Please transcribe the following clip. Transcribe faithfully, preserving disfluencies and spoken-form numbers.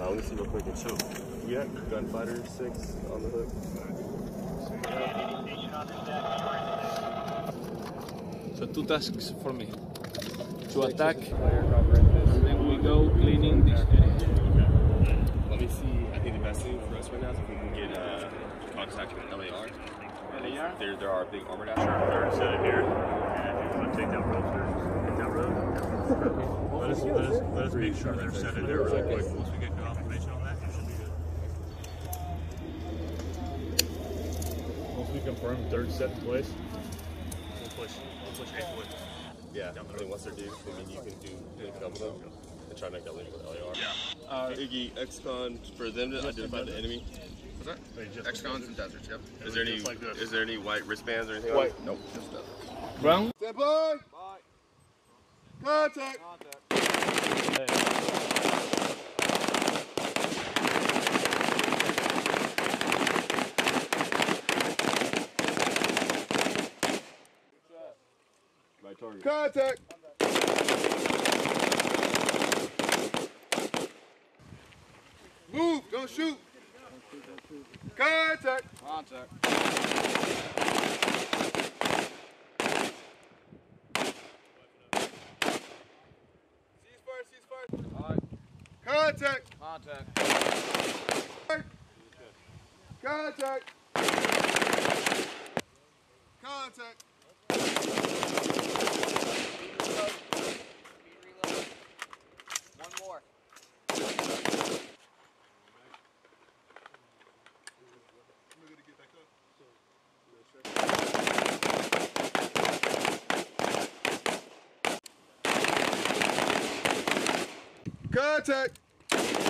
Uh, let me see real quick. And show. We got Gunfighter six on the hook. So two tasks for me. To attack, and then we go cleaning this area. Let me see. I think the best thing for us right now is if we can get uh, contact with L A R. L A R? There, there are big armor dash. Third set it here. And if you want to take that road, take that road. Let us, let us, let us make sure they're set it there really quick. Once we get confirmation on that, it should be good. Once we confirm third set in place, we'll push, we'll push eight foot. Yeah, I think once they're due, I mean, you can do link up with them and try to make that link with L A R. Yeah. Uh, Iggy, X-Con, for them to identify the enemy. What's that? X-Cons and deserts, yep. Is there any like is there any white wristbands or anything? White. On? Nope, just deserts. Brown? Stand by! Contact! Right target. Contact! Move! Don't shoot! Contact! Contact. Ceasefire, ceasefire. Contact! Contact. Contact! Contact! One more. Contact!